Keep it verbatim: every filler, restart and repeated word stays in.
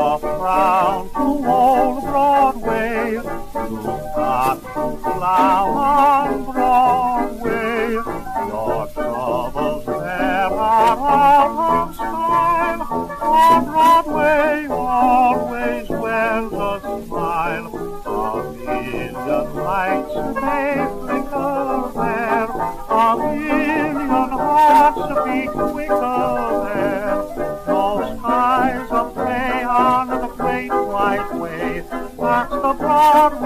your frown to old Broadway. You've got to plow on Broadway. Your troubles there are out of style. On Broadway always wears a smile. A million lights may flicker there. A million hearts beat quicker there. No skies are gray on the great white way. That's the Broadway